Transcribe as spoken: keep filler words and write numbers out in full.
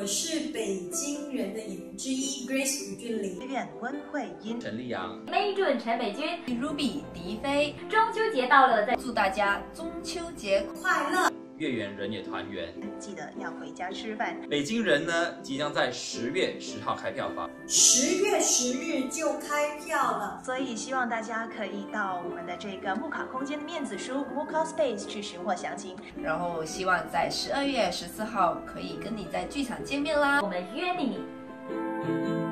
我是北京人的演员之一 Grace 吴俊霖， 院温慧英、 陈立阳、 梅准陈美君、 Ruby 迪飞。 中秋节到了，在祝大家中秋节快乐！ 月圆人也团圆， 记得要回家吃饭。 北京人呢，即将在十月十号开票房， 十月十日就开票了， 所以希望大家可以到我们的这个木卡空间的面子书 M U K A Space 去寻获详情。 然后希望在十二月十四号可以跟你在剧场见面啦， 我们约定你。